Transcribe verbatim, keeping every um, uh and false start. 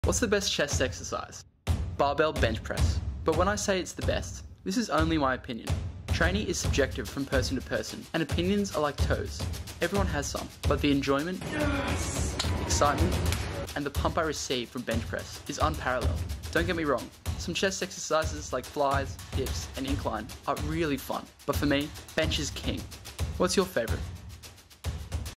What's the best chest exercise? Barbell bench press. But when I say it's the best, this is only my opinion. Training is subjective from person to person, and opinions are like toes. Everyone has some, but the enjoyment, yes. excitement, and the pump I receive from bench press is unparalleled. Don't get me wrong, some chest exercises like flies, dips, and incline are really fun, but for me, bench is king. What's your favourite?